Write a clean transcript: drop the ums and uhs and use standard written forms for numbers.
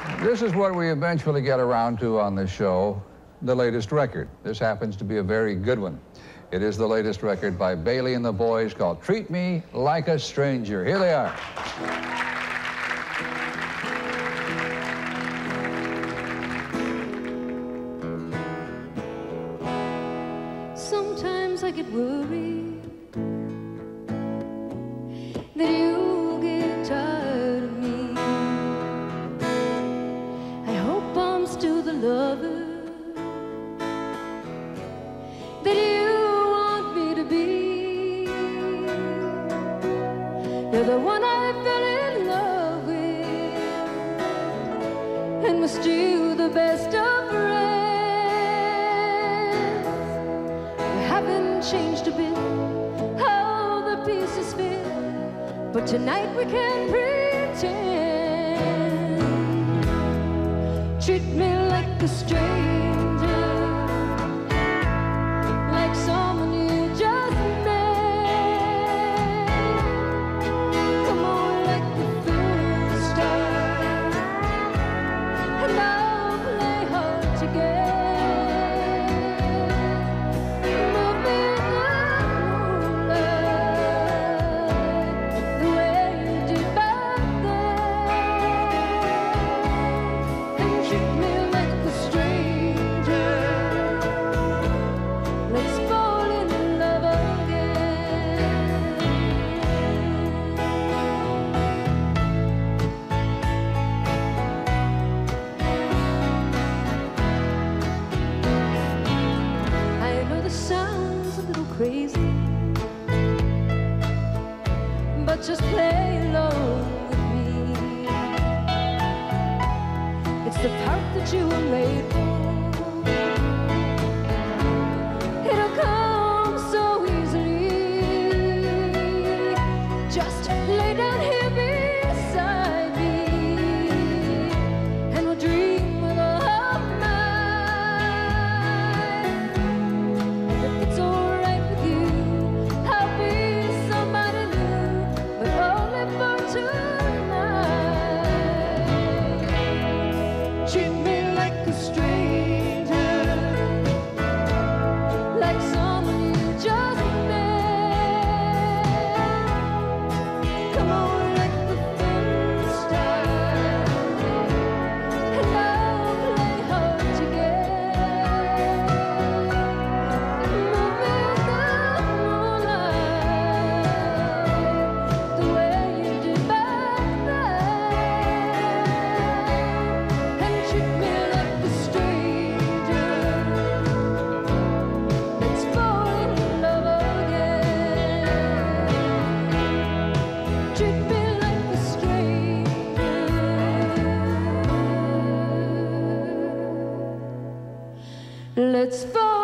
This is what we eventually get around to on this show, the latest record. This happens to be a very good one. It is the latest record by Baillie and the Boys called Treat Me Like a Stranger. Here they are. Sometimes I get worried that you'll get tired of me. I hope I'm still the lover that you want me to be. You're the one I fell in love with, and we're still the best of friends. We haven't changed a bit how the pieces fit, but tonight we can pretend. Treat me like a stranger, like someone you just met. Come on, like the first time, and I'll play hard to get. Move me in the moonlight, the way you did back then, and treat me like a stranger. Let's fall in love again. I know this sounds a little crazy, but just play along with me. It's the part that you were made for. It'll come so easily. Just lay down here beside me, and we'll dream with all our might. If it's alright with you, I'll be somebody new, but only for tonight. Treat me like a stranger, like someone you just met. Come on, like the first time, and I'll play hard to get. Move me in the moonlight, the way you did back then, and treat me like a stranger. Let's fall in love again. Treat me like a stranger. Let's fall